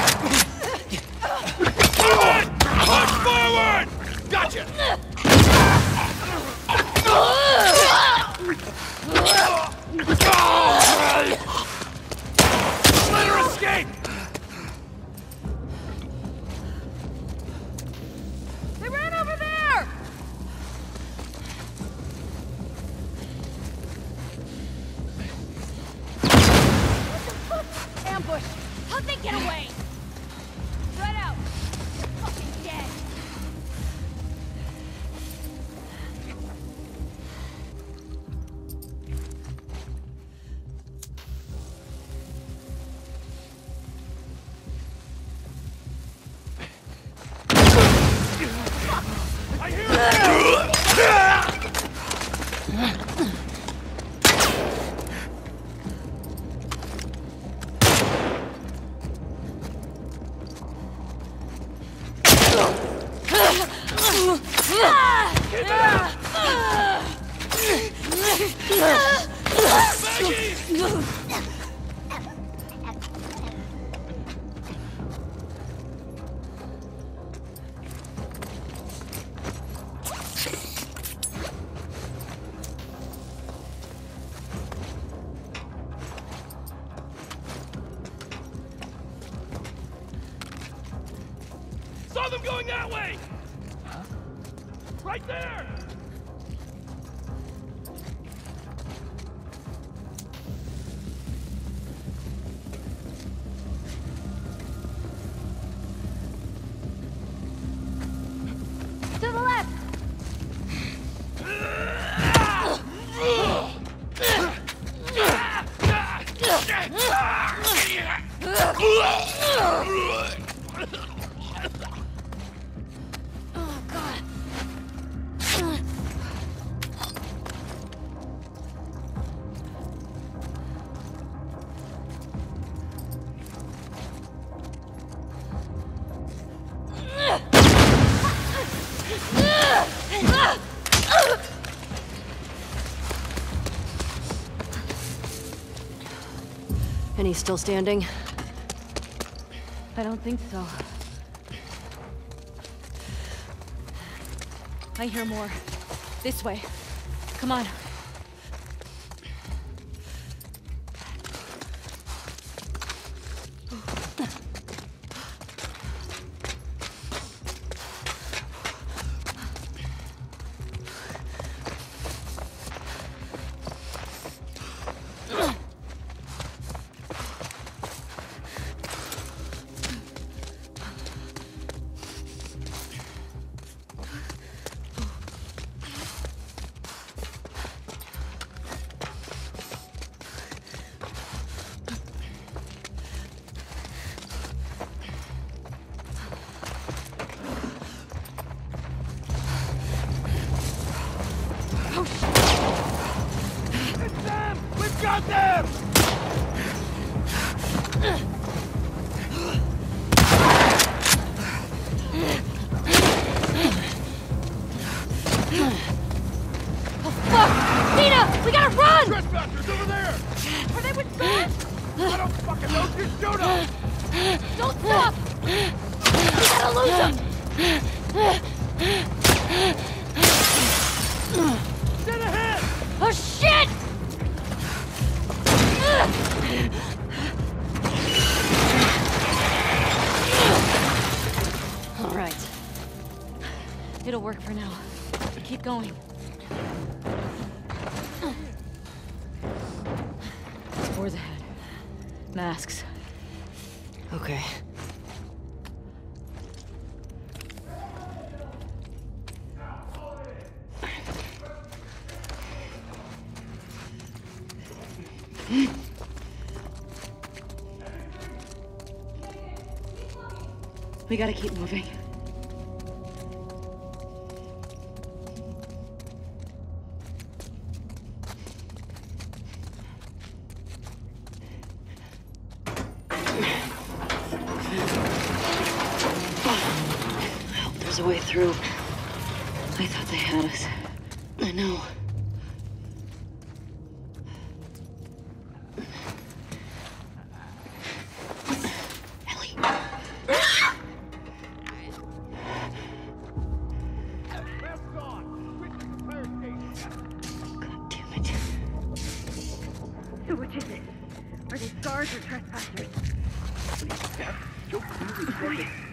Push forward! Gotcha! Let her escape! They ran over there! Ambush! How'd they get away? Spread out! You're fucking dead! I hear it! Saw them going that way! Huh? Right there! To the left! Oh, God. And he's still standing? I don't think so. I hear more. This way. Come on. It's them! We've got them! Fuck! Nina! We gotta run! Trespassers over there! Are they with Beth? I don't fucking know, just shoot them! Don't stop! We gotta lose them! Dead ahead! Oh, shit! All right. It'll work for now. Keep going. Spores ahead. Masks. Okay. We gotta keep moving. I hope there's a way through. I thought they had us. I know. Ellie. So which is it? Are they scars or trespassers? Joe clearly said that